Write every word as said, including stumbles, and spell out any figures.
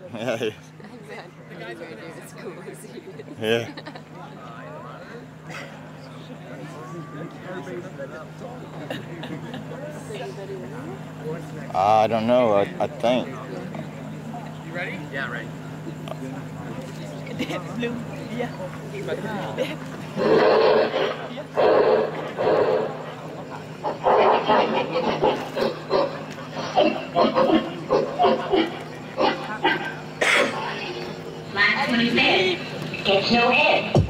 Yeah. The guys are doing as cool as he is. Yeah. I don't know. I, I think. You ready? Yeah, ready. Yeah. Line twenty-seven. Get your head.